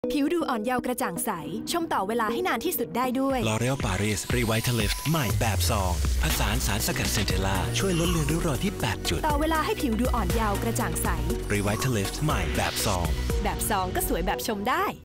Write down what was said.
ผิวดูอ่อนเยาว์กระจ่างใสชมต่อเวลาให้นานที่สุดได้ด้วย L'Oréal Paris Revitalift ใหม่แบบซองผสานสารสกัดเซนเทลาช่วยลดเลือนริ้วรอยที่8จุดต่อเวลาให้ผิวดูอ่อนเยาว์กระจ่างใส Revitalift ใหม่แบบซองแบบซองก็สวยแบบชมได้